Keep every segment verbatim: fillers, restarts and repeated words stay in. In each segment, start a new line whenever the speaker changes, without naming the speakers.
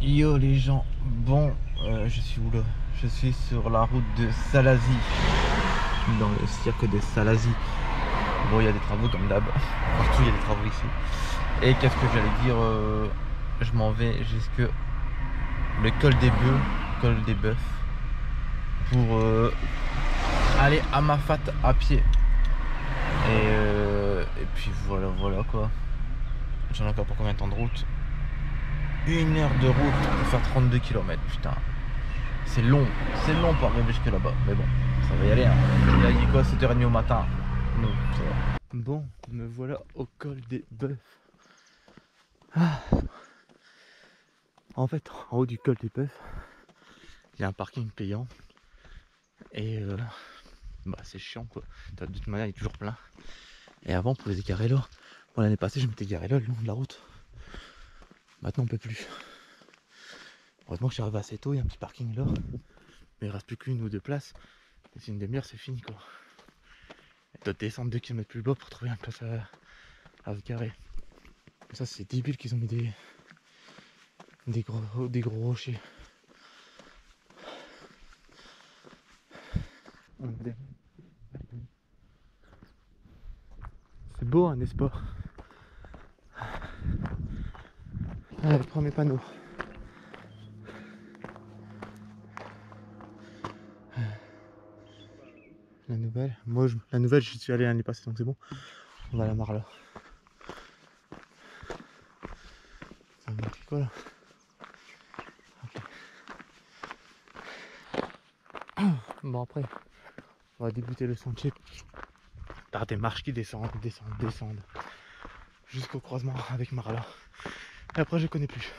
Yo les gens, bon, euh, je suis où là? Je suis sur la route de Salazie, dans le cirque de Salazie. Bon, il y a des travaux comme d'hab, partout il y a des travaux ici. Et qu'est-ce que j'allais dire, euh, je m'en vais jusque le col des bœufs, col des bœufs, pour euh, aller à Mafat à pied. Et, euh, et puis voilà, voilà quoi. J'en ai encore pour combien de temps de route? Une heure de route pour faire trente-deux kilomètres, putain. C'est long, c'est long pour arriver jusque là-bas. Mais bon, ça va y aller. Hein. Là, il est quoi, sept heures trente au matin. Donc, ça va. Bon, me voilà au col des bœufs. Ah. En fait, en haut du col des bœufs, il y a un parking payant. Et euh, bah, c'est chiant quoi. De toute manière, il est toujours plein. Et avant, on pouvait se garer là. Bon, l'année passée, je m'étais garé là le long de la route. Maintenant, on peut plus. Heureusement que je suis arrivé assez tôt, il y a un petit parking là. Mais il reste plus qu'une ou deux places. Et c'est une demi-heure, c'est fini quoi. Et tu dois descendre deux kilomètres plus bas pour trouver une place à, à se garer. Et ça, c'est débile qu'ils ont mis des, des, gros, des gros rochers. C'est beau, hein, n'est-ce pas? Ah, le premier panneau. La nouvelle. Moi, je, la nouvelle, je suis allé l'année passée, donc c'est bon. On va à la Marla. Ça me marque quoi là? Okay. Bon, après, on va débuter le sentier par des marches qui descendent, descendent, descendent jusqu'au croisement avec Marla. Et après, je connais plus.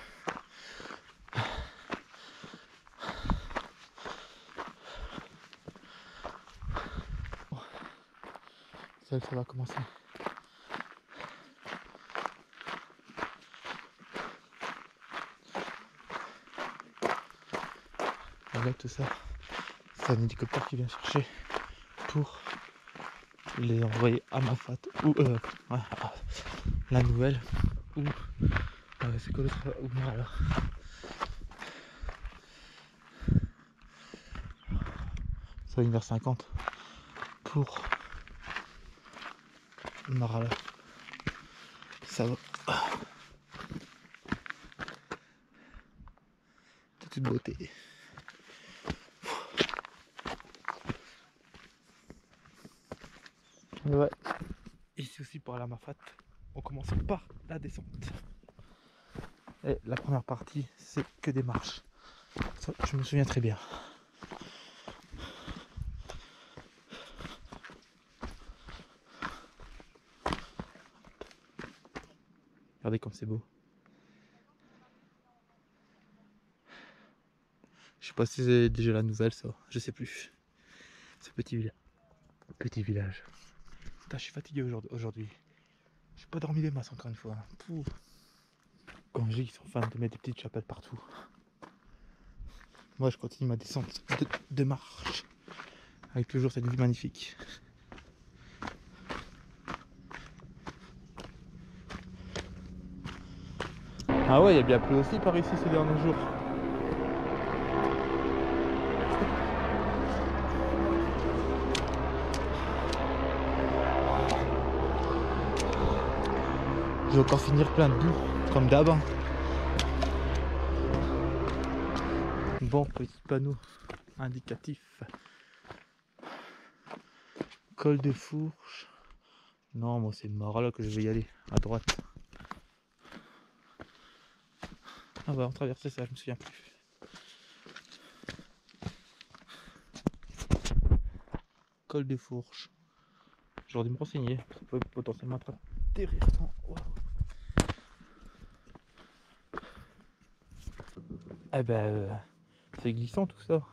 Bon. Ça, ça va commencer. Avec tout ça, c'est un hélicoptère qui vient chercher pour les envoyer à Mafat ou euh, ouais, à la nouvelle ou euh, c'est quoi l'autre ou Marla. Ça va une heure cinquante pour Marla. Ça va. De toute beauté. Ouais. Ici aussi pour aller à Mafat, on commence par la descente. Et la première partie, c'est que des marches. Ça, je me souviens très bien. Regardez comme c'est beau. Je sais pas si c'est déjà la nouvelle ça, je sais plus. Ce petit village. Petit village. Putain, je suis fatigué aujourd'hui. J'ai pas dormi des masses encore une fois. Pouh. Quand j'ai, ils sont fans de mettre des petites chapelles partout. Moi je continue ma descente de, de marche. Avec toujours cette vue magnifique. Ah ouais, il y a bien plu aussi par ici ces derniers jours. Je vais encore finir plein de boue, comme d'hab. Bon, petit panneau indicatif. Col de Fourche. Non, moi c'est Marla que je vais y aller, à droite. Ah bah on traversait ça, je me souviens plus. Col de Fourche. J'aurais dû me renseigner, ça peut potentiellement être intéressant. Wow. Eh ben, euh, c'est glissant tout ça.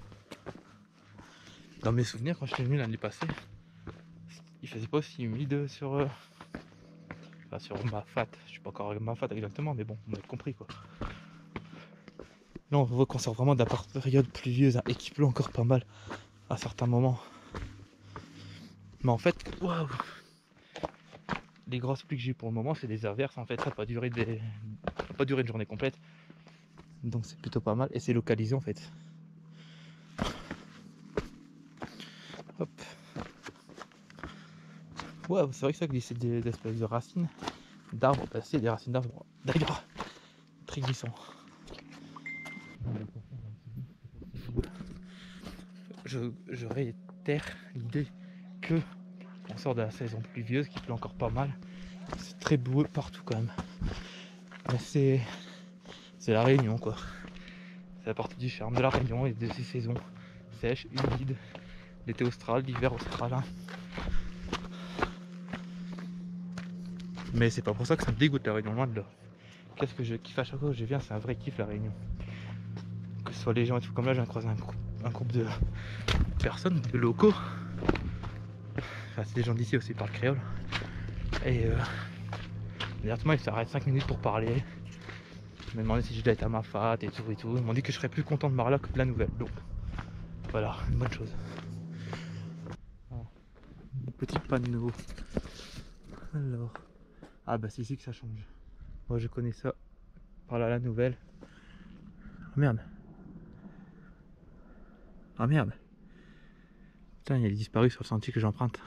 Dans mes souvenirs, quand je suis venu l'année passée, il faisait pas aussi humide sur, euh, enfin, sur Mafat. Je suis pas encore avec Mafat exactement, mais bon, on a compris quoi. Là, on voit qu'on sort vraiment de la période pluvieuse hein, et qu'il pleut encore pas mal à certains moments. Mais en fait, waouh, les grosses pluies que j'ai eu pour le moment, c'est des averses en fait. Ça n'a pas duré des, ça n'a pas duré une journée complète. Donc c'est plutôt pas mal et c'est localisé en fait. Hop. Ouais, c'est vrai que ça glisse, c'est des, des espèces de racines d'arbres, bah, c'est des racines d'arbres d'ailleurs très glissants. Je, je réitère l'idée que on sort de la saison pluvieuse qui pleut encore pas mal. C'est très boueux partout quand même. Mais c'est c'est la Réunion quoi. C'est la partie du charme de la Réunion et de ces saisons sèches, humides, l'été austral, l'hiver australin. Mais c'est pas pour ça que ça me dégoûte la Réunion, loin de là. Qu'est-ce que je kiffe à chaque fois que je viens, c'est un vrai kiff la Réunion. Que ce soit les gens et tout, comme là j'ai croisé un, un groupe de personnes, de locaux. Enfin c'est des gens d'ici aussi, ils parlent créole. Et euh, directement ils s'arrêtent cinq minutes pour parler. Ils m'ont demandé si je devais être à Mafate et tout et tout. Ils m'ont dit que je serais plus content de Marla que de la nouvelle. Donc voilà, une bonne chose. Petit panneau. Alors. Ah bah c'est ici que ça change. Moi je connais ça. Par là la nouvelle. Oh merde. Ah merde. Putain, il y a disparu sur le sentier que j'emprunte.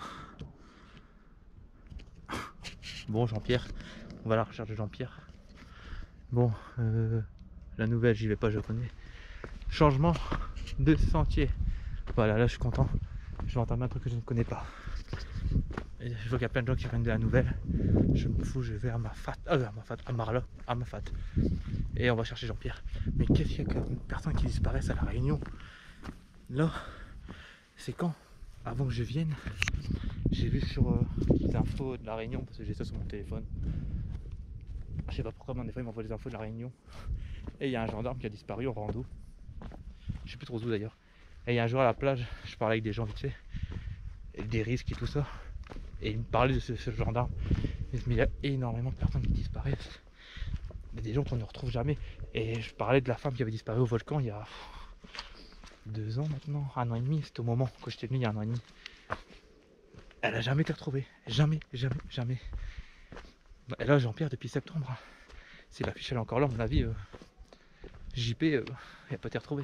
Bon Jean-Pierre. On va à la recherche de Jean-Pierre. Bon, euh, la nouvelle j'y vais pas, je connais. Changement de sentier. Voilà, là je suis content. Je vais entamer un truc que je ne connais pas. Et je vois qu'il y a plein de gens qui viennent de la nouvelle. Je me fous, je vais à Mafate, euh, à Mafate, à Marla, à Mafate. Et on va chercher Jean-Pierre. Mais qu'est-ce qu'il y a comme personnes qui disparaissent à la Réunion? Là, c'est quand? Avant que je vienne, j'ai vu sur euh, les infos de la Réunion, parce que j'ai ça sur mon téléphone. Je sais pas pourquoi, mais des fois ils m'envoient les infos de la Réunion. Et il y a un gendarme qui a disparu en rando. Je sais plus trop où d'ailleurs. Et il y a un jour à la plage, je parlais avec des gens vite fait. Et des risques et tout ça. Et il me parlait de ce, ce gendarme. Il y a énormément de personnes qui disparaissent. Mais des gens qu'on ne retrouve jamais. Et je parlais de la femme qui avait disparu au volcan il y a deux ans maintenant, un an et demi. C'était au moment que j'étais venu il y a un an et demi. Elle a jamais été retrouvée. Jamais, jamais, jamais. Et là, Jean-Pierre depuis septembre. Si la fiche elle est encore là, à mon avis, euh, J P, euh, il n'a pas été retrouvé.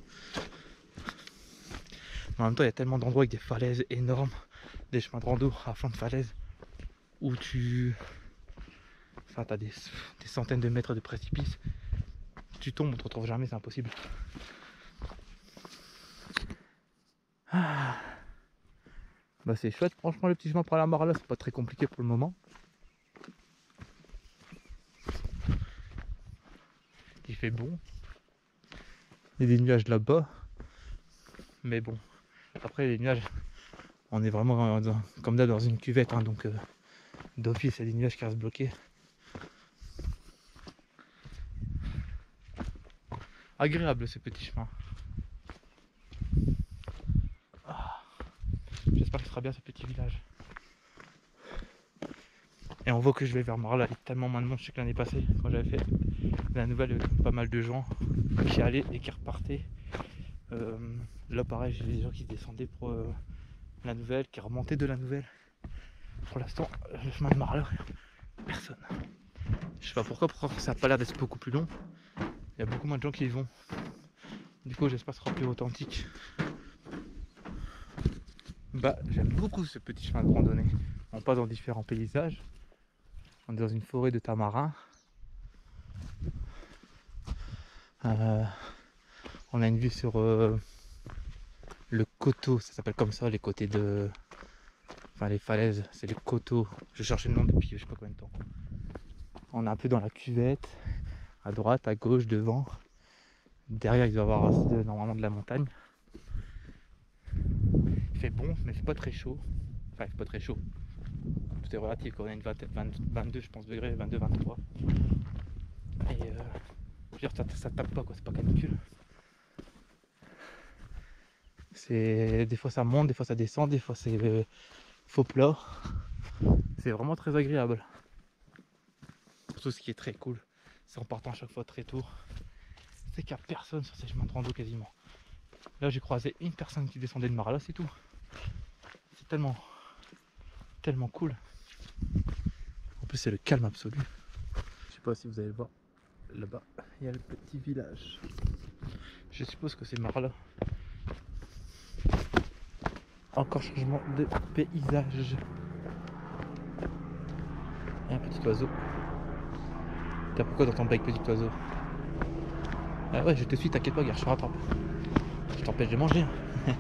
Mais en même temps, il y a tellement d'endroits avec des falaises énormes, des chemins de rando à flanc de falaise, où tu... Enfin, t'as des, des centaines de mètres de précipice. Tu tombes, on te retrouve jamais, c'est impossible. Ah. Bah c'est chouette, franchement le petit chemin par la Marla, c'est pas très compliqué pour le moment. Il fait bon. Il y a des nuages là-bas. Mais bon, après les nuages, on est vraiment dans, comme d'hab dans une cuvette, hein, donc euh, d'office il y a des nuages qui restent bloqués. Agréable ce petit chemin. Ah. J'espère qu'il sera bien ce petit village. Et on voit que je vais vers Marla, il y a tellement moins de monde, je sais que l'année passée, quand j'avais fait la nouvelle, il y avait pas mal de gens qui allaient et qui repartaient. Euh, là pareil, j'ai des gens qui descendaient pour euh, la nouvelle, qui remontaient de la nouvelle. Pour l'instant, le chemin de Marla, personne. Je sais pas pourquoi, pourquoi ça n'a pas l'air d'être beaucoup plus long. Il y a beaucoup moins de gens qui y vont. Du coup, j'espère que ce sera plus authentique. Bah, j'aime beaucoup ce petit chemin de randonnée. On passe dans différents paysages. On est dans une forêt de tamarin. Euh, on a une vue sur euh, le coteau, ça s'appelle comme ça, les côtés de... Enfin les falaises, c'est les coteaux. Je cherchais le nom depuis je sais pas combien de temps. On est un peu dans la cuvette, à droite, à gauche, devant. Derrière il doit y avoir de, normalement de la montagne. Il fait bon, mais c'est pas très chaud. Enfin il fait pas très chaud. Tout est relatif, quand on a une vingt, vingt, vingt-deux je pense degrés, vingt-deux vingt-trois. Et euh, je veux dire, ça, ça tape pas quoi, c'est pas canicule. C'est des fois ça monte, des fois ça descend, des fois c'est euh, faux plat. C'est vraiment très agréable. Surtout ce qui est très cool, c'est en partant à chaque fois très tôt. C'est qu'il n'y a personne sur ces chemins de rando quasiment. Là j'ai croisé une personne qui descendait de Marla, c'est tout. C'est tellement, tellement cool. En plus c'est le calme absolu. Je sais pas si vous allez le voir. là-bas, il y a le petit village. Je suppose que c'est par là. Encore changement de paysage. Et un petit oiseau. T'as pourquoi t'entends pas avec petit oiseau? Ah ouais, je te suis, t'inquiète pas, gars, je te rattrape. Je t'empêche de manger. Hein.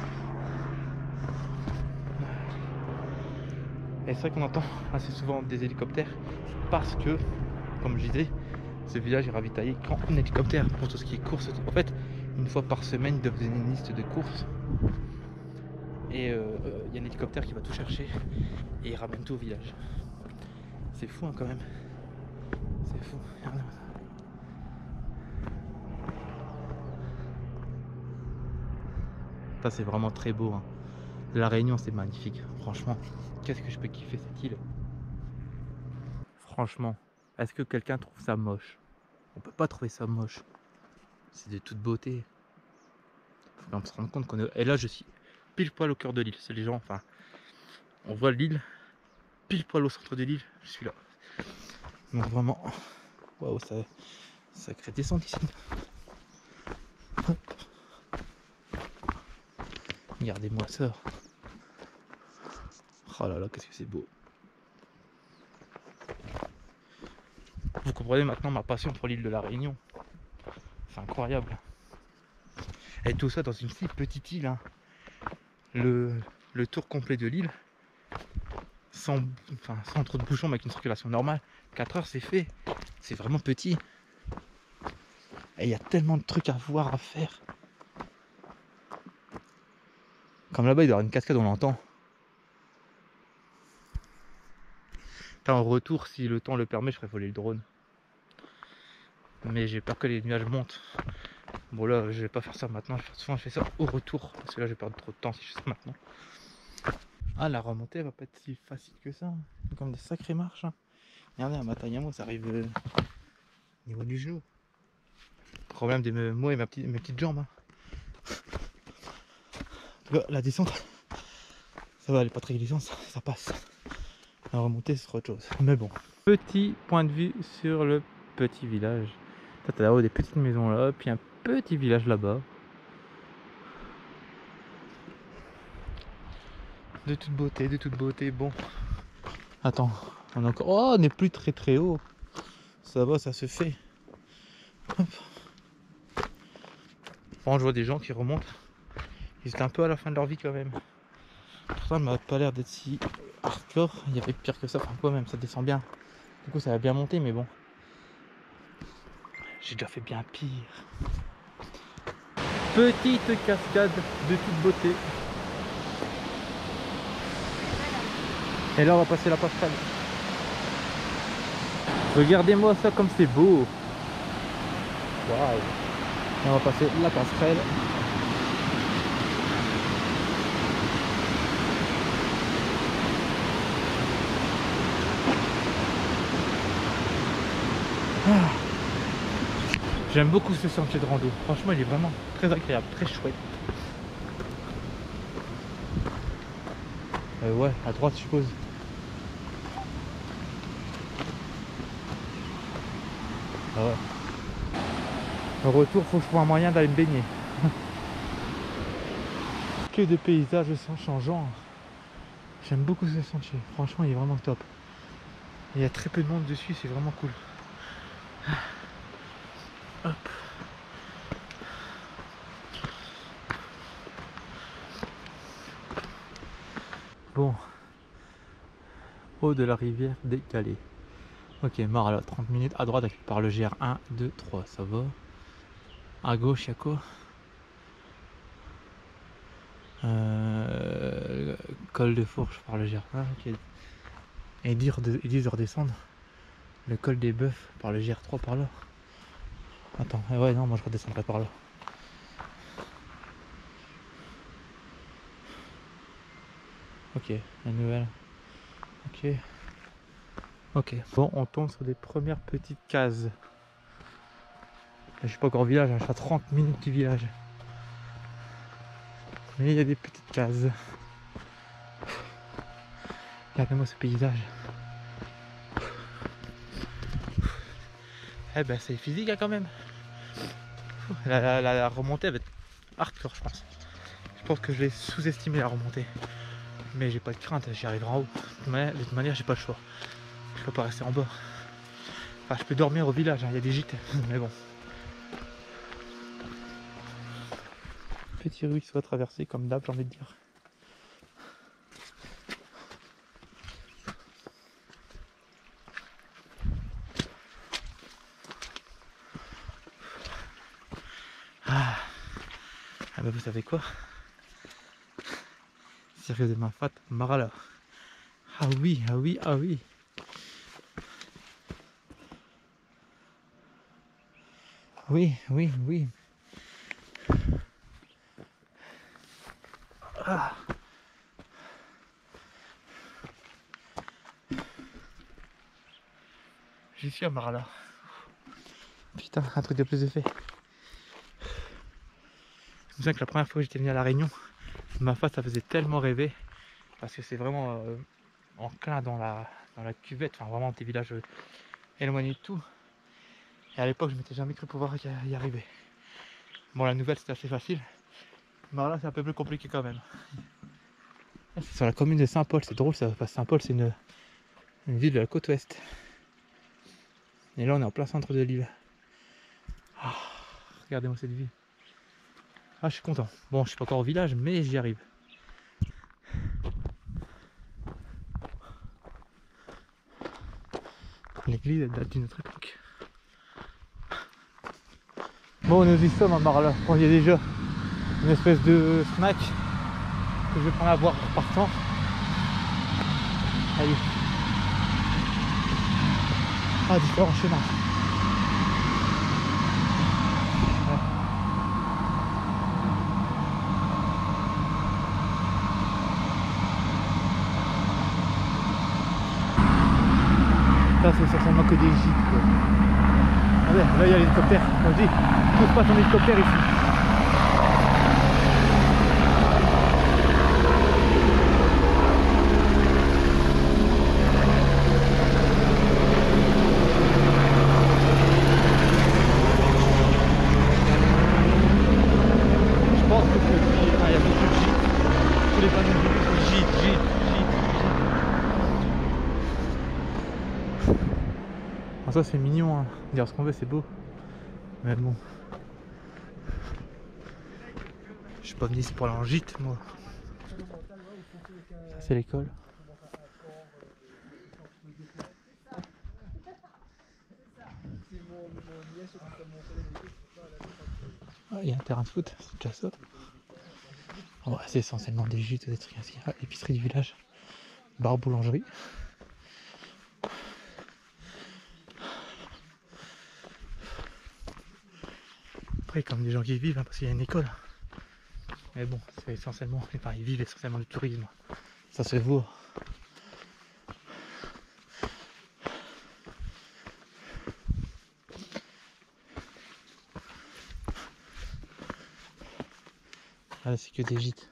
Et c'est vrai qu'on entend assez souvent des hélicoptères parce que, comme je disais, ce village est ravitaillé qu'en hélicoptère pour tout ce qui est course. En fait, une fois par semaine, ils doivent donner une liste de courses. Et il euh, euh, y a un hélicoptère qui va tout chercher et il ramène tout au village. C'est fou hein, quand même. C'est fou. Regardez-moi ça. Ça c'est vraiment très beau. Hein. La Réunion c'est magnifique. Franchement, qu'est-ce que je peux kiffer cette île. Franchement, est-ce que quelqu'un trouve ça moche? On peut pas trouver ça moche. C'est de toute beauté. Faut quand même se rendre compte qu'on est... Et là je suis pile poil au cœur de l'île. C'est les gens, enfin... On voit l'île pile poil au centre de l'île. Je suis là. Donc vraiment... Waouh, ça... Sacrée descente ici. Hop. Regardez-moi ça. Oh là là, qu'est-ce que c'est beau. Vous comprenez maintenant ma passion pour l'île de la Réunion. C'est incroyable. Et tout ça dans une si petite île. Hein. Le, le tour complet de l'île, sans, enfin, sans trop de bouchons, mais avec une circulation normale, quatre heures c'est fait. C'est vraiment petit. Et il y a tellement de trucs à voir, à faire. Comme là-bas, il doit y avoir une cascade, on l'entend. En retour, si le temps le permet, je ferai voler le drone. Mais j'ai peur que les nuages montent. Bon là, je vais pas faire ça maintenant. Souvent, je fais ça au retour. Parce que là, je vais perdre trop de temps si je fais ça maintenant. Ah, la remontée, elle va pas être si facile que ça. C'est comme des sacrées marches. Hein. Regardez, à Matagamo, ça arrive euh, au niveau du genou. Problème de me, moi et ma petite, mes petites jambes. Hein. Là, la descente, ça va, elle est pas très glissante, ça, ça passe. La remontée, ce sera autre chose. Mais bon. Petit point de vue sur le petit village. T'as là-haut des petites maisons là, puis un petit village là-bas. De toute beauté, de toute beauté. Bon. Attends, on est encore. Oh, on n'est plus très très haut. Ça va, ça se fait. Hop. Bon, je vois des gens qui remontent. Ils étaient un peu à la fin de leur vie quand même. Pourtant, ça m'a pas l'air d'être si hardcore. Il y avait pire que ça. Enfin, quoi même, ça descend bien. Du coup, ça va bien monter, mais bon. J'ai déjà fait bien pire. Petite cascade de toute beauté. Et là, on va passer la passerelle. Regardez-moi ça comme c'est beau. Waouh. On va passer la passerelle. Ah. J'aime beaucoup ce sentier de rando. Franchement, il est vraiment très agréable, très chouette. Euh, ouais, à droite, je suppose. Ah ouais. Au retour, faut que je trouve un moyen d'aller me baigner. Que de paysages sans changeant. J'aime beaucoup ce sentier. Franchement, il est vraiment top. Il y a très peu de monde dessus, c'est vraiment cool. Hop. Bon. Haut de la rivière décalée. Ok, marre là, trente minutes. À droite, par le G R un, deux, trois, ça va. À gauche, il y a quoi? euh, Col de Fourche par le G R un, ok. Et dire de, ils disent de redescendre. Le col des Bœufs par le G R trois par là. Attends, ouais, non, moi je redescendrai par là. Ok, la nouvelle. Ok. Ok. Bon, on tombe sur des premières petites cases. Je suis pas encore au village, hein, je suis à trente minutes du village. Mais il y a des petites cases. Regardez-moi ce paysage. Eh ben c'est physique hein, quand même. La, la, la, la remontée elle va être hardcore je pense. Je pense que je vais sous-estimer la remontée. Mais j'ai pas de crainte, j'y arriverai en haut. Mais de toute manière j'ai pas le choix. Je peux pas rester en bas. Enfin je peux dormir au village, il hein, y a des gîtes. Mais bon. Petit ruisseau à traverser comme d'hab j'ai envie de dire. Ah, ah bah vous savez quoi? Sérieusement fat Marala. Ah oui, ah oui, ah oui. Oui, oui, oui. Ah. J'y suis à Marala. Putain, un truc de plus de fait. Je me souviens que la première fois que j'étais venu à La Réunion, ma face ça faisait tellement rêver. Parce que c'est vraiment euh, enclin dans la, dans la cuvette, enfin vraiment des villages euh, éloignés de tout. Et à l'époque je m'étais jamais cru pouvoir y, y arriver. Bon la nouvelle c'était assez facile. Mais là c'est un peu plus compliqué quand même. C'est sur la commune de Saint-Paul, c'est drôle ça, parce que Saint-Paul c'est une, une ville de la côte ouest. Et là on est en plein centre de l'île. Ah, regardez-moi cette ville. Ah je suis content. Bon je suis pas encore au village mais j'y arrive. L'église elle date d'une autre époque. Bon nous y sommes à Marla. Bon, il y a déjà une espèce de snack que je vais prendre à boire en partant. Allez. Ah différents chemins. Ouais. Ça c'est certainement que des gîtes quoi. Ah ouais, là il y a l'hélicoptère, comme je dis, tout se passe en hélicoptère ici. Je pense que depuis, enfin, il y a beaucoup de gîtes, tous les panneaux de gîtes, sont gîtes, gîtes, gîtes. En soi c'est mignon, hein. Dire ce qu'on veut c'est beau, mais bon. Je suis pas venu ici pour aller en gîte moi. Ça c'est l'école. Ah, il y a un terrain de foot, c'est déjà ça. Oh, c'est essentiellement des gîtes, des trucs ainsi. Ah, épicerie du village, bar boulangerie. Après comme des gens qui y vivent hein, parce qu'il y a une école. Mais bon, c'est essentiellement, enfin ils vivent essentiellement du tourisme. Ça se voit. Ah, c'est que des gîtes.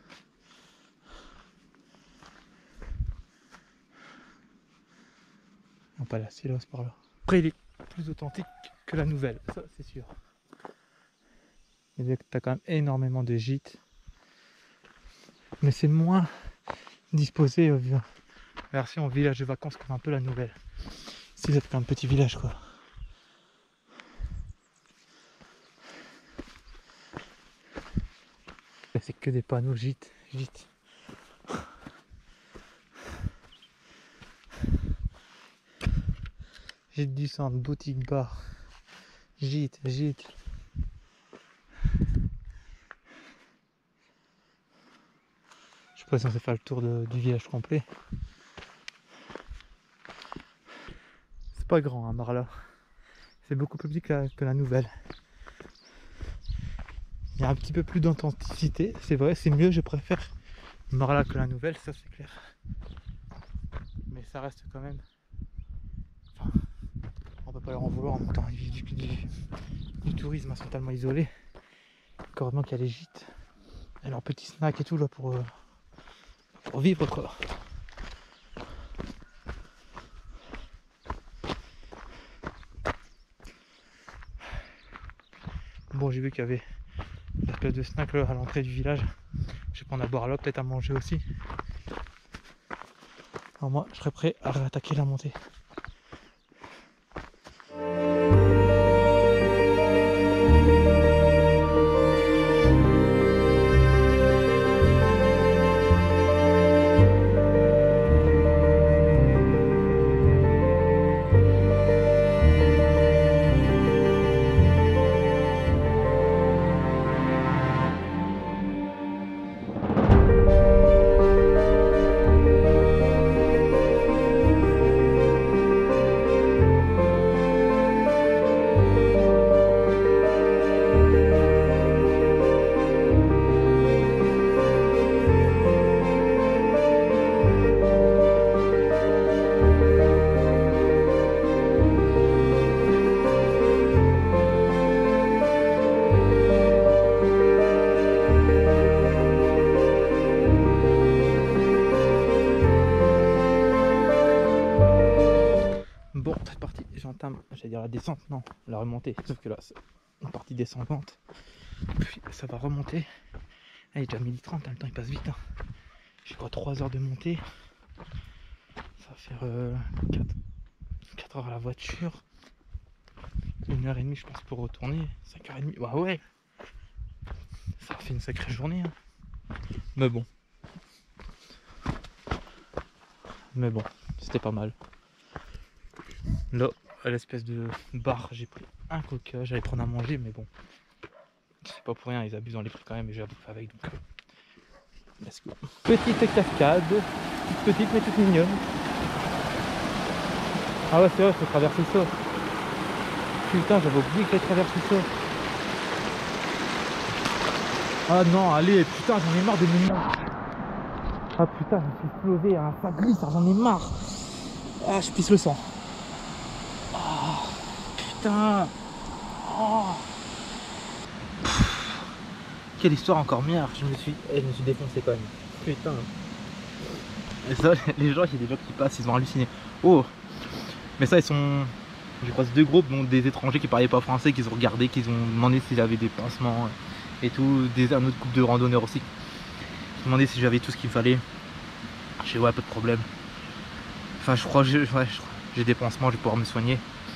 Non, pas la silos par là. Après, il est plus authentique que la nouvelle, ça c'est sûr. Tu as quand même énormément de gîtes. Mais c'est moins disposé euh, version village de vacances comme un peu la nouvelle. Si c'est un petit village quoi. C'est que des panneaux gîtes, gîtes. Gîte du centre, boutique, bar. Gîte, gîte. Je suis pas censé faire le tour de, du village complet. C'est pas grand hein, Marla. C'est beaucoup plus petit que la, que la nouvelle. Il y a un petit peu plus d'authenticité, c'est vrai, c'est mieux, je préfère Marla que la nouvelle, ça c'est clair. Mais ça reste quand même... Enfin, on peut pas leur en vouloir en montant. Ils vivent du, du, du tourisme, ils sont tellement isolés. Heureusement qu'il y a les gîtes et leurs petits snacks et tout là pour, euh, pour vivre quoi.
Bon, j'ai vu qu'il y avait une espèce de snack là, à l'entrée du village. Je vais prendre à boire là, peut-être à manger aussi. Alors moi, je serais prêt à réattaquer la montée. Bon, cette partie, j'entame, j'allais dire la descente, non, la remontée, sauf que là, c'est une partie descendante, puis ça va remonter. Ah, il est déjà midi trente, hein, le temps il passe vite. Hein. J'ai quoi, trois heures de montée, ça va faire euh, quatre heures à la voiture, une heure trente je pense pour retourner, cinq heures trente, bah ouais, ça fait une sacrée journée. Hein. Mais bon, mais bon, c'était pas mal. Là, à l'espèce de bar, j'ai pris un coca, j'allais prendre à manger, mais bon, c'est pas pour rien, ils abusent dans les prix quand même, et j'ai abusé avec, donc euh, let's go. Petite cascade, toute petite mais toute mignonne. Ah ouais, c'est vrai, je peux traverser ça. Putain, j'avais oublié que j'allais traverser ça. Ah non, allez, putain, j'en ai marre de mes mains. Ah putain, je me suis explosé, hein, ça glisse, j'en ai marre. Ah, je pisse le sang. Putain. Oh. Quelle histoire encore meilleure. Je me suis, je me suis défoncé quand même. Putain. Et ça, les gens, il y a des gens qui passent, ils ont halluciné. Oh. Mais ça, ils sont... Je croise deux groupes, dont des étrangers qui parlaient pas français, qui ont regardé, qui ont demandé s'ils avaient des pansements et tout. Des, un autre groupe de randonneurs aussi. Ils ont demandé si j'avais tout ce qu'il fallait. Je dis ouais, pas de problème. Enfin, je crois que j'ai ouais, des pansements, je vais pouvoir me soigner.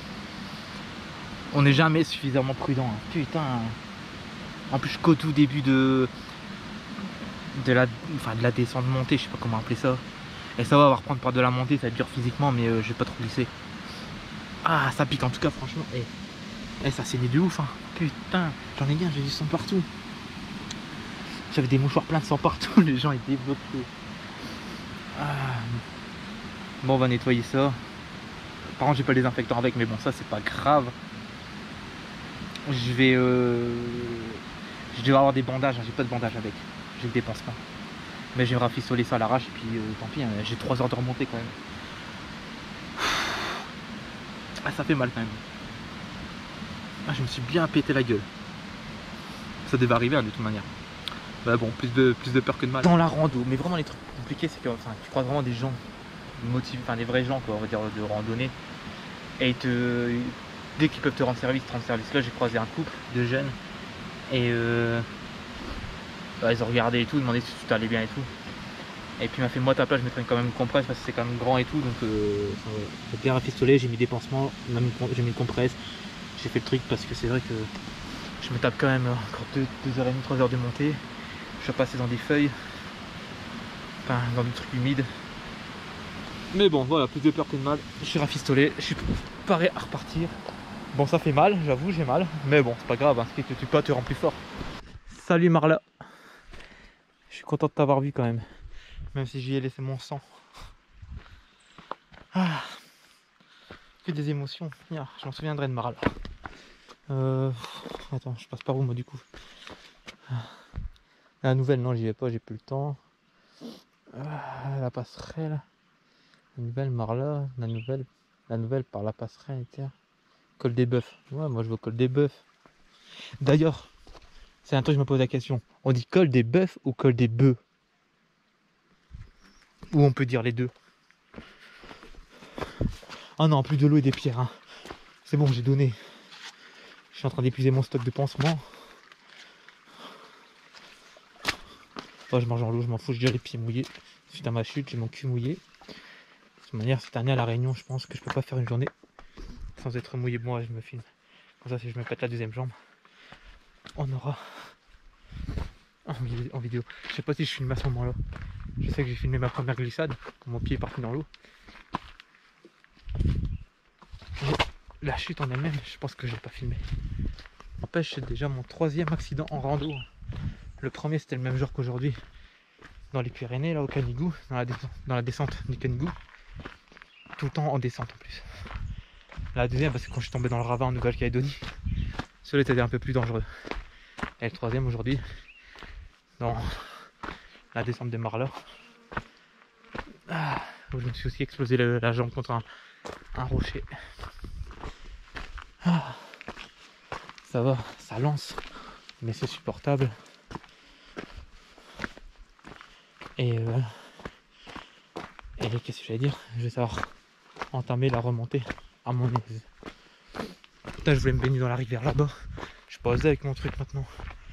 On n'est jamais suffisamment prudent. Hein. Putain. En plus, qu'au tout début de de la, enfin, de la descente montée, je sais pas comment appeler ça. Et ça va, on va reprendre par de la montée, ça va être dur physiquement, mais euh, je vais pas trop glisser. Ah, ça pique en tout cas, franchement. Et, et ça saignait de ouf. Hein. Putain, j'en ai bien, j'ai du sang partout. J'avais des mouchoirs pleins de sang partout, les gens étaient bloqués. Ah. Bon, on va nettoyer ça. Par contre, j'ai pas le désinfectant avec, mais bon, ça c'est pas grave. Je vais... Euh... Je devrais avoir des bandages, hein. J'ai pas de bandages avec. J'ai que des pansements. Mais j'aimerais rafistoler ça à l'arrache et puis euh, tant pis, hein. J'ai trois heures de remontée quand même. Ah, ça fait mal quand même. Ah, je me suis bien pété la gueule. Ça devait arriver hein, de toute manière. Bah bon, plus de, plus de peur que de mal. Dans la rando, mais vraiment les trucs compliqués, c'est que enfin, tu croises vraiment des gens motivés, enfin des vrais gens quoi, on va dire de randonnée. Et ils te... dès qu'ils peuvent te rendre service, te rendre service. Là j'ai croisé un couple de jeunes et euh... bah, ils ont regardé et tout, demandé si tout allait bien et tout. Et puis il m'a fait moi ta place, je mettrais quand même une compresse parce que c'est quand même grand et tout, donc euh, j'ai bien rafistolé, j'ai mis des pansements, j'ai mis une compresse, j'ai fait le truc parce que c'est vrai que je me tape quand même encore deux heures trente, trois heures de montée. Je suis passé dans des feuilles, enfin dans des trucs humides. Mais bon voilà, plus de peur que de mal. Je suis rafistolé, je suis paré à repartir. Bon ça fait mal, j'avoue j'ai mal, mais bon c'est pas grave, hein, ce qui te tue pas te rend plus fort. Salut Marla. Je suis content de t'avoir vu quand même. Même si j'y ai laissé mon sang. Ah, que des émotions. Yeah, je m'en souviendrai de Marla. Euh, attends, je passe par où moi du coup? La nouvelle, non, j'y vais pas, j'ai plus le temps. Ah, la passerelle. La nouvelle Marla. La nouvelle, la nouvelle par la passerelle était. Col des Bœufs. Ouais, moi je veux col des Bœufs. D'ailleurs, c'est un truc que je me pose la question. On dit col des Bœufs ou col des Bœufs? Ou on peut dire les deux. Ah non, plus de l'eau et des pierres. Hein. C'est bon, j'ai donné. Je suis en train d'épuiser mon stock de pansements. Oh, je mange en l'eau, je m'en fous, j'ai déjà les pieds mouillés. Suite à ma chute, j'ai mon cul mouillé. De toute manière, cette année à La Réunion, je pense que je peux pas faire une journée sans être mouillé. Moi, je me filme. Comme ça, si je me pète la deuxième jambe, on aura en vidéo. Je sais pas si je filme à ce moment-là. Je sais que j'ai filmé ma première glissade, quand mon pied est parti dans l'eau. La chute en elle-même, je pense que je l'ai pas filmé. N'empêche, c'est déjà mon troisième accident en rando. Le premier, c'était le même jour qu'aujourd'hui, dans les Pyrénées, là au Canigou, dans la, descente, dans la descente du Canigou. Tout le temps en descente en plus. La deuxième, parce que quand je suis tombé dans le ravin en Nouvelle-Calédonie, celui-là était un peu plus dangereux. Et le troisième aujourd'hui, dans la descente des Marla, ah, où je me suis aussi explosé le, la jambe contre un, un rocher. Ah, ça va, ça lance, mais c'est supportable. Et, euh, et qu'est-ce que j'allais dire? Je vais savoir entamer la remontée à mon aise. Putain, je voulais me baigner dans la rivière là-bas. Je suis pas osé avec mon truc maintenant.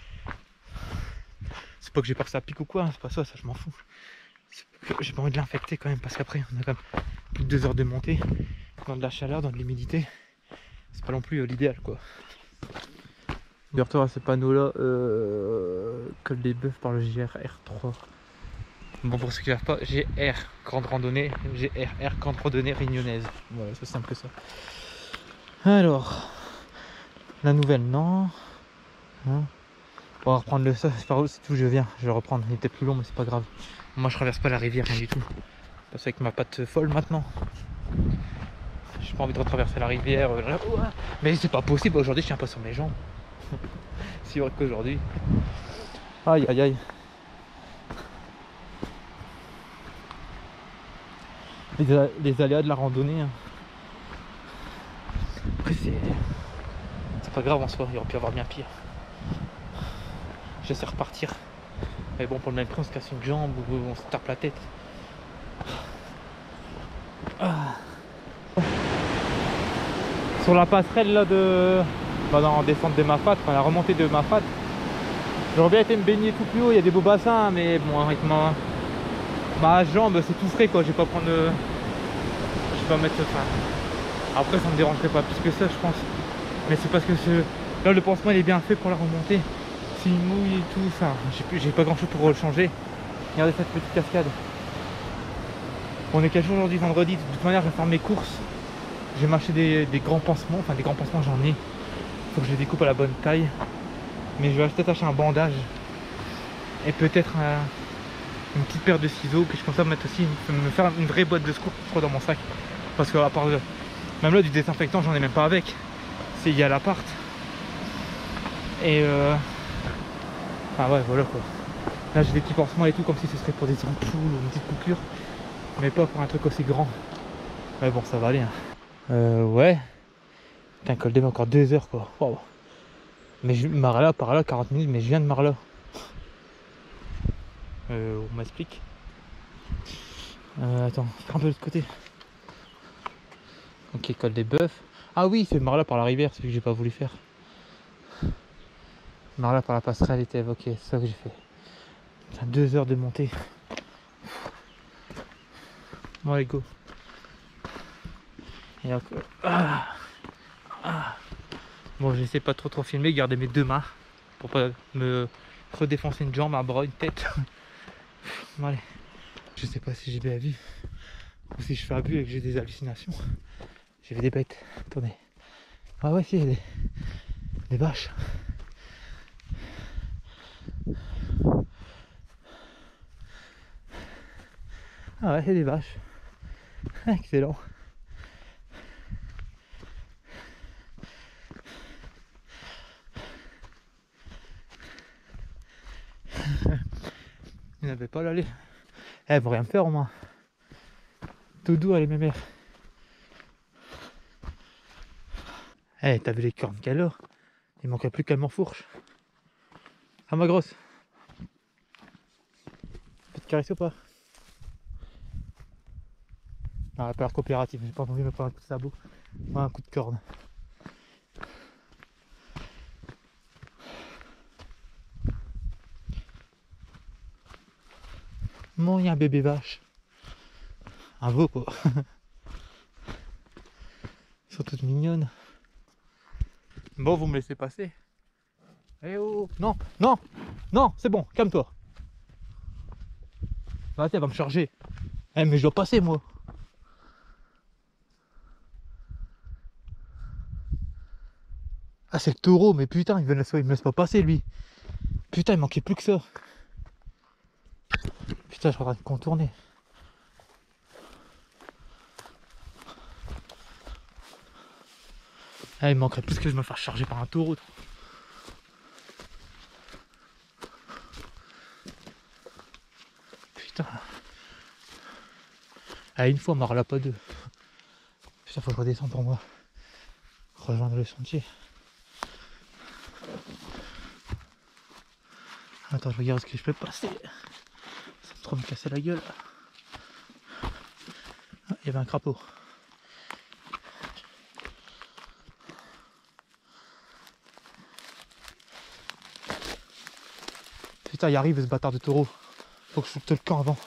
C'est pas que j'ai peur que ça pique ou quoi, hein, c'est pas ça, ça je m'en fous. J'ai pas envie de l'infecter quand même, parce qu'après on a quand même plus de deux heures de montée, dans de la chaleur, dans de l'humidité. C'est pas non plus euh, l'idéal quoi. Figure-toi à ces panneaux là, euh, col des bœufs par le G R R trois. Bon, pour ceux qui ne savent pas, G R grande randonnée, G R R grande randonnée réunionnaise. Voilà, c'est simple que ça. Alors, la nouvelle, non. Hein, on va reprendre le ça, c'est par où, c'est tout, je viens. Je vais reprendre. Il était plus long, mais c'est pas grave. Moi, je traverse pas la rivière, rien du tout. Parce avec ma patte folle maintenant. J'ai pas envie de retraverser la rivière. Euh, mais c'est pas possible. Aujourd'hui, je tiens pas sur mes jambes. Si vrai qu'aujourd'hui. Aïe, aïe, aïe. Les, les aléas de la randonnée. Hein. Après, c'est. C'est pas grave en soi, il aurait pu y avoir bien pire. J'essaie de repartir. Mais bon, pour le même prix, on se casse une jambe ou on se tape la tête. Ah. Sur la passerelle là de. Bah, dans la descente de Mafate, enfin la remontée de Mafate. J'aurais bien été me baigner tout plus haut, il y a des beaux bassins, mais bon, avec ma, ma jambe, c'est tout frais quoi. Je vais pas prendre. Je vais pas mettre. Enfin. Après, ça me dérangerait pas plus que ça, je pense. Mais c'est parce que ce... là, le pansement il est bien fait pour la remontée. S'il mouille et tout, enfin, j'ai pas grand chose pour le changer. Regardez cette petite cascade. On est quel jour aujourd'hui? Vendredi. De toute manière, je vais faire mes courses. Je vais m'acheter des, des grands pansements. Enfin, des grands pansements, j'en ai. Faut que je les découpe à la bonne taille. Mais je vais peut-être acheter un bandage. Et peut-être un... une petite paire de ciseaux. Que je pense à mettre aussi. Me faire une vraie boîte de secours, je crois, dans mon sac. Parce que, à part. Même là, du désinfectant, j'en ai même pas avec. C'est il y a l'appart. Et euh... enfin ouais, voilà quoi. Là j'ai des petits pansements et tout comme si ce serait pour des ampoules ou une petite coupure. Mais pas pour un truc aussi grand. Mais bon, ça va aller. Hein. Euh ouais. Putain, col des encore deux heures quoi. Wow. Mais je Marla, par là, quarante minutes, mais je viens de Marla. Euh, on m'explique. Euh, attends, faire un peu de l'autre côté. Ok, col des bœufs. Ah oui, c'est Marla par la rivière, celui que j'ai pas voulu faire. Marla par la passerelle était évoquée, c'est ça que j'ai fait. Putain, deux heures de montée. Bon, allez, go. Et encore. Ah. Ah. Bon, j'essaie pas trop trop filmer, garder mes deux mains pour pas me redéfoncer une jambe, un bras, une tête. Bon, allez. Je sais pas si j'ai bien vu ou si je fais abus et que j'ai des hallucinations. J'ai vu des bêtes. Attendez. Ah ouais, si, il y a des, des vaches. Ah ouais, il y a des vaches. Excellent. Il n'avait pas l'aller. Eh, elles vont rien me faire au moins. Tout doux, les mémères. Eh, t'as vu les cornes qu'elle a? Il manquait plus qu'elle m'enfourche. Ah, ma grosse. Tu peux te caresser ou pas? Ah, elle a pas l'air coopérative. J'ai pas envie de me prendre un coup de sabot. Ouais, un coup de corde. Bon, il y a un bébé vache. Un veau quoi. Ils sont toutes mignonnes. Bon, vous me laissez passer. Eh oh, non, non, non, c'est bon, calme-toi. Vas-y, elle va me charger. Eh, mais je dois passer, moi. Ah, c'est le taureau, mais putain, il me laisse, il me laisse pas passer, lui. Putain, il manquait plus que ça. Putain, je suis en train de contourner. Ah, il manquerait plus que je me fasse charger par un taureau. Putain. Ah, une fois, on m'aura là pas deux. Putain, faut que je redescende pour moi. Rejoindre le sentier. Attends, je regarde ce que je peux passer. Ça me trop me casser la gueule. Ah, il y avait un crapaud. Putain, il arrive ce bâtard de taureau. Faut que je foute le camp avant.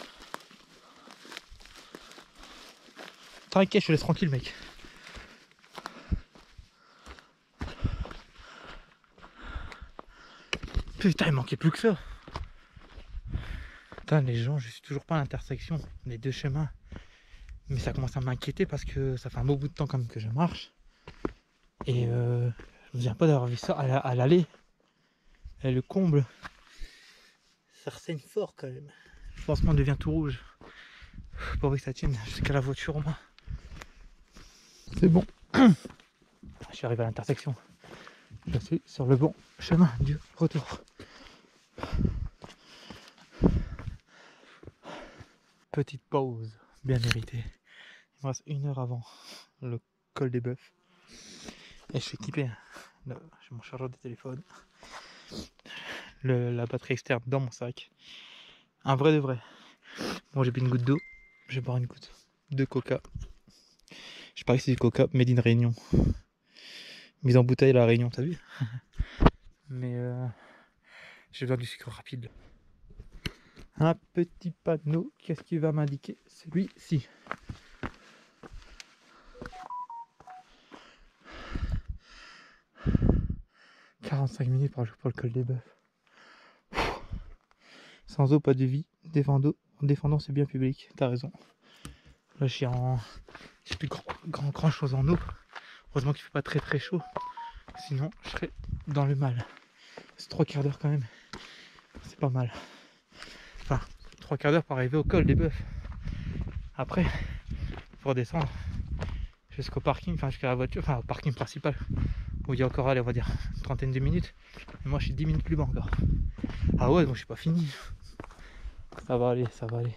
T'inquiète, je te laisse tranquille, mec. Putain, il manquait plus que ça. Putain, les gens, je suis toujours pas à l'intersection des deux chemins. Mais ça commence à m'inquiéter parce que ça fait un beau bout de temps quand même que je marche. Et euh, je me souviens pas d'avoir vu ça à l'aller. Et le comble. Ça renseigne fort quand même. Je pense qu'on devient tout rouge. Pour que ça tienne jusqu'à la voiture au moins. C'est bon. Je suis arrivé à l'intersection. Je suis sur le bon chemin du retour. Petite pause bien méritée. Il me reste une heure avant le col des bœufs. Et je suis équipé. J'ai mon chargeur de téléphone. Le, la batterie externe dans mon sac. Un vrai de vrai. Bon, j'ai pris une goutte d'eau. Je vais boire une goutte de coca. Je parie que c'est du coca made in Réunion. Mise en bouteille à la Réunion, t'as vu? Mais euh, j'ai besoin du sucre rapide. Un petit panneau, qu'est-ce qu'il va m'indiquer? Celui-ci. quarante-cinq minutes pour le col des bœufs. Sans eau, pas de vie. Défendant, en défendant, c'est bien public. T'as raison. Là, je suis en. J'ai plus grand, grand, grand chose en eau. Heureusement qu'il fait pas très très chaud. Sinon, je serais dans le mal. C'est trois quarts d'heure quand même. C'est pas mal. Enfin, trois quarts d'heure pour arriver au col des bœufs. Après, pour descendre jusqu'au parking, enfin jusqu'à la voiture, enfin au parking principal, où il y a encore, allez, on va dire, une trentaine de minutes. Et moi, je suis dix minutes plus bas encore. Ah ouais, donc je suis pas fini. Ça va aller, ça va aller.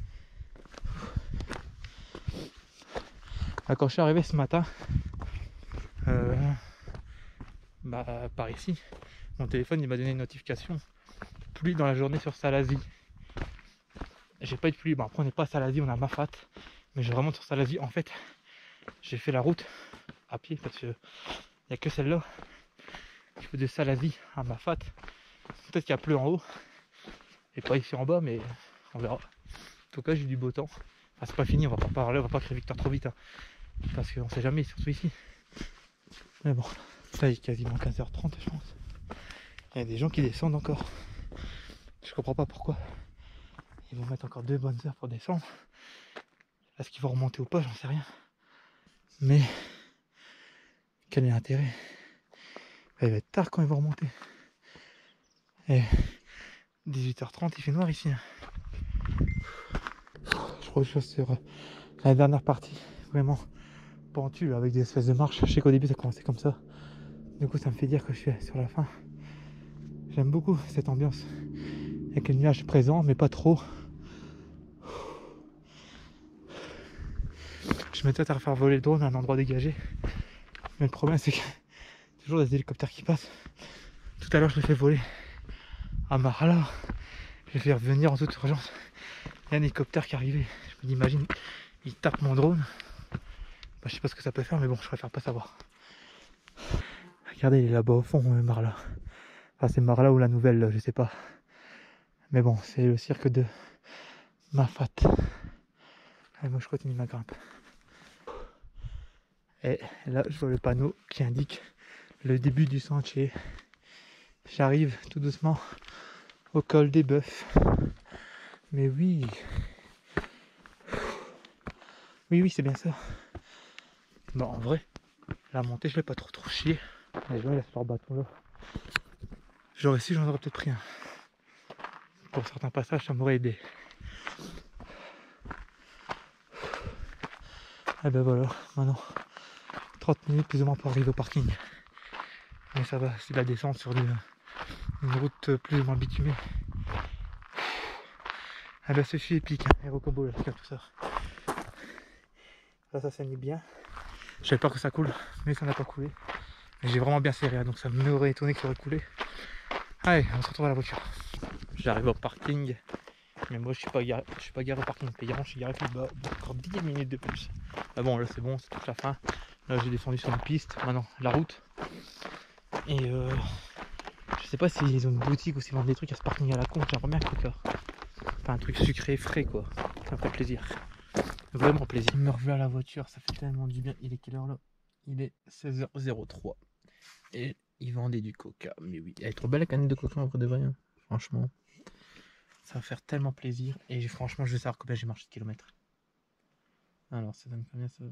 Là, quand je suis arrivé ce matin, euh, bah, par ici, mon téléphone il m'a donné une notification pluie dans la journée sur Salazie. J'ai pas eu de pluie, bon après on n'est pas à Salazie, on est à Mafate, mais je remonte sur Salazie. En fait, j'ai fait la route à pied parce que il n'y a que celle-là. Je fais de Salazie à Mafate. Peut-être qu'il y a plu en haut et pas ici en bas, mais on verra. En tout cas, j'ai du beau temps. Enfin, c'est pas fini, on va pas parler, on va pas créer Victor trop vite, hein, parce qu'on sait jamais, surtout ici. Mais bon, là il est quasiment quinze heures trente, je pense. Il y a des gens qui descendent encore. Je comprends pas pourquoi. Ils vont mettre encore deux bonnes heures pour descendre. Est-ce qu'ils vont remonter ou pas, j'en sais rien. Mais quel est l'intérêt? Il va être tard quand ils vont remonter. Et dix-huit heures trente, il fait noir ici. Je crois que je suis sur la dernière partie, vraiment pentue avec des espèces de marches. Je sais qu'au début ça commençait comme ça. Du coup ça me fait dire que je suis sur la fin. J'aime beaucoup cette ambiance. Avec le nuage présent, mais pas trop. Je m'étais à faire voler le drone à un endroit dégagé. Mais le problème c'est que toujours des hélicoptères qui passent. Tout à l'heure je l'ai fait voler à Marala. Je l'ai fait revenir en toute urgence. Il y a un hélicoptère qui est arrivé. Je me dis, imagine, il tape mon drone. Bah, je sais pas ce que ça peut faire, mais bon, je préfère pas savoir. Regardez, il est là-bas au fond, euh, Marla. Enfin, c'est Marla ou la nouvelle, je sais pas. Mais bon, c'est le cirque de ma fat. Allez, moi je continue ma grimpe. Et là je vois le panneau qui indique le début du sentier. J'arrive tout doucement au col des Bœufs. Mais oui. Oui oui c'est bien ça. Bon en vrai, la montée je l'ai pas trop trop chier. Les gens ils laissent leur bâton là. J'aurais su, j'en aurais peut-être pris un. Pour certains passages ça m'aurait aidé. Et ben voilà, maintenant trente minutes plus ou moins pour arriver au parking. Mais ça va, c'est de la descente sur une, une route plus ou moins bitumée. Ah ben ceci est épique, hein. Aérocombo, là, tout ça. Là ça saigne bien. J'avais peur que ça coule, mais ça n'a pas coulé. J'ai vraiment bien serré, hein, donc ça m'aurait étonné que ça aurait coulé. Allez, on se retrouve à la voiture. J'arrive au parking, mais moi je suis pas garé, je suis pas garé au parking payant, je suis garé plus bas, donc encore dix minutes de plus. Ah bon, là c'est bon, c'est toute la fin. Là j'ai descendu sur une piste, maintenant la route. Et euh, je sais pas s'ils ont une boutique ou s'ils vendent des trucs à ce parking à la con, j'aimerais bien un coca. Enfin un truc sucré, frais quoi, ça me fait plaisir. Vraiment plaisir. Je me revois à la voiture, ça fait tellement du bien. Il est quelle heure là? Il est seize heures zéro trois. Et ils vendaient du coca. Mais oui, elle est trop belle la canette de coca en vrai de vrai. Hein. Franchement, ça va faire tellement plaisir. Et franchement, je veux savoir combien j'ai marché de kilomètres. Alors, ça donne combien ça?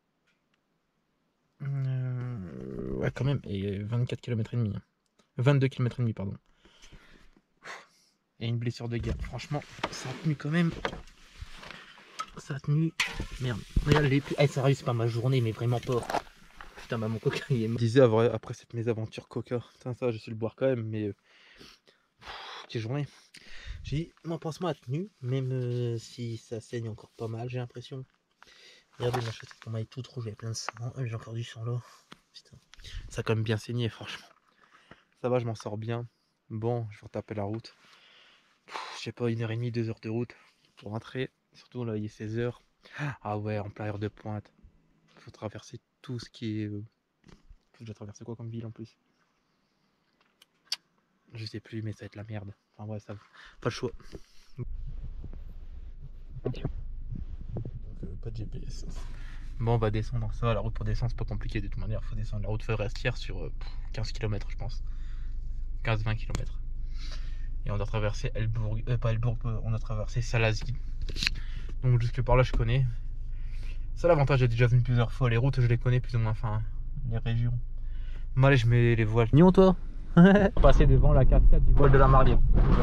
euh... Ouais, quand même. Et vingt-quatre kilomètres et demi. Hein. vingt-deux kilomètres et demi, pardon. Et une blessure de guerre. Franchement, ça a tenu quand même. Ça a tenu. Merde. Regarde les plis. Eh, ça réussit pas ma journée, mais vraiment pas. Putain, bah mon coca il est mort. Je disais après cette mésaventure coca. Putain, ça, j'ai su le boire quand même, mais. Pff, quelle journée. J'ai dit, mon pansement a tenu, même euh, si ça saigne encore pas mal, j'ai l'impression. Regardez ma chaussette pour moi est toute rouge, il y a plein de sang. Oh, j'ai encore du sang là. Putain. Ça a quand même bien saigné, franchement. Ça va, je m'en sors bien. Bon, je vais retaper la route. Je sais pas, une heure et demie, deux heures de route pour rentrer. Surtout là, il est seize heures. Ah ouais, en plein heure de pointe. Faut traverser tout ce qui est. Euh... Faut déjà traverser quoi comme ville en plus? Je sais plus, mais ça va être la merde. Enfin ouais, ça. Pas le choix. Donc, euh, pas de G P S. Bon, on va descendre. Ça va, la route pour descendre, c'est pas compliqué de toute manière. Faut descendre la route forestière sur euh, quinze kilomètres, je pense. quinze vingt kilomètres. Et on doit traverser Elbourg. Euh, pas Elbourg, on doit traverser Salazie. Donc, jusque par là, je connais. Ça, l'avantage, j'ai déjà venu plusieurs fois. Les routes, je les connais plus ou moins. Enfin, les régions. Bon, allez, je mets les voiles. Nyon, toi. Passer devant la cascade du voile de la Mariée.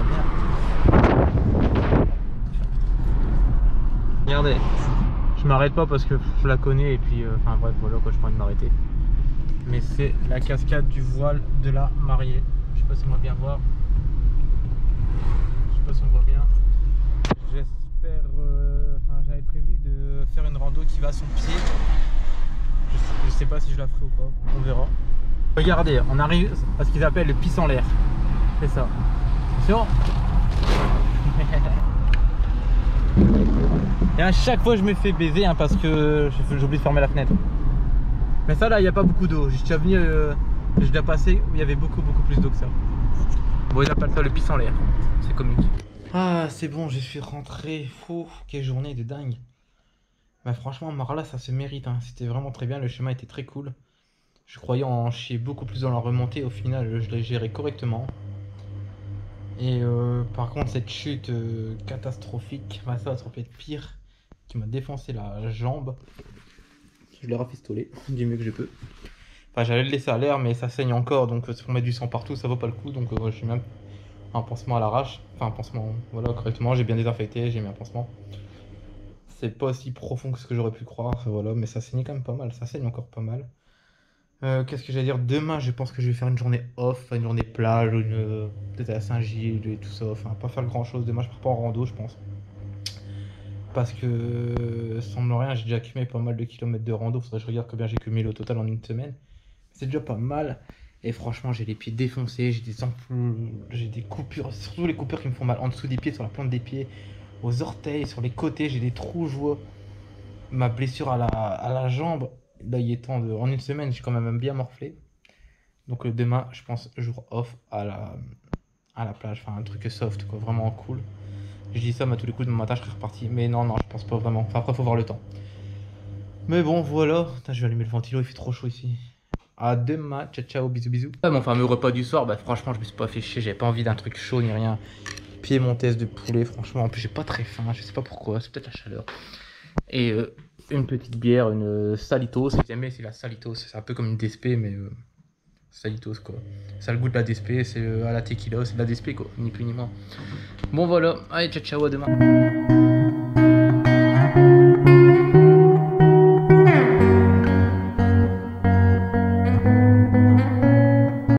Regardez. Je m'arrête pas parce que je la connais et puis euh, enfin bref voilà quoi, je pourrais m'arrêter. Mais c'est la cascade du voile de la Mariée. Je sais pas si on va bien voir. Je sais pas si on voit bien. J'espère. Euh, enfin j'avais prévu de faire une rando qui va à son pied. Je sais, je sais pas si je la ferai ou pas. On verra. Regardez, on arrive à ce qu'ils appellent le pisse en l'air. C'est ça. Attention. Et à chaque fois je me fais baiser hein, parce que j'oublie de fermer la fenêtre. Mais ça là il n'y a pas beaucoup d'eau. J'ai déjà venu, euh, j'ai déjà passé où il y avait beaucoup beaucoup plus d'eau que ça. Bon ils appellent ça le pisse en l'air. C'est comique. Ah c'est bon, je suis rentré. Fou, quelle journée de dingue. Mais franchement Marla ça se mérite. Hein. C'était vraiment très bien, le chemin était très cool. Je croyais en chier beaucoup plus dans la remontée. Au final je l'ai géré correctement. Et euh, par contre cette chute euh, catastrophique, bah, ça, ça aurait pu être pire, qui m'a défoncé la jambe. Je l'ai rafistolé du mieux que je peux. Enfin j'allais le laisser à l'air mais ça saigne encore donc euh, pour mettre du sang partout ça vaut pas le coup. Donc euh, je suis même un pansement à l'arrache. Enfin un pansement voilà correctement, j'ai bien désinfecté, j'ai mis un pansement. C'est pas aussi profond que ce que j'aurais pu croire, voilà, mais ça saignait quand même pas mal, ça saigne encore pas mal. Euh, Qu'est-ce que j'allais dire? Demain, je pense que je vais faire une journée off, une journée plage, une euh, peut-être à Saint-Gilles et tout ça. Enfin, pas faire grand chose. Demain, je pars pas en rando, je pense. Parce que, euh, semble rien, j'ai déjà cumulé pas mal de kilomètres de rando. Faudrait que je regarde combien j'ai cumulé au total en une semaine. C'est déjà pas mal. Et franchement, j'ai les pieds défoncés, j'ai des ampoules, j'ai des coupures, surtout les coupures qui me font mal en dessous des pieds, sur la plante des pieds, aux orteils, sur les côtés, j'ai des trous, je vois. Ma blessure à la, à la jambe. Là, il est temps de. En une semaine, j'ai quand même bien morflé. Donc, euh, demain, je pense jour off à la, à la plage. Enfin, un truc soft, quoi. Vraiment cool. Je dis ça, mais à tous les coups, demain matin, je serai reparti. Mais non, non, je pense pas vraiment. Enfin, après, faut voir le temps. Mais bon, voilà. Putain, je vais allumer le ventilo, il fait trop chaud ici. À demain, ciao, ciao, bisous, bisous. Ah, mon fameux repas du soir, bah franchement, je me suis pas fait chier. J'avais pas envie d'un truc chaud ni rien. Piémontaise de poulet, franchement. En plus, j'ai pas très faim. Je sais pas pourquoi. C'est peut-être la chaleur. Et euh, une petite bière, une Salitos. Si jamais c'est la Salitos, c'est un peu comme une D S P, mais euh, Salitos quoi. Ça a le goût de la D S P, c'est euh, à la tequila, c'est de la D S P quoi, ni plus ni moins. Bon voilà, allez ciao ciao, à demain.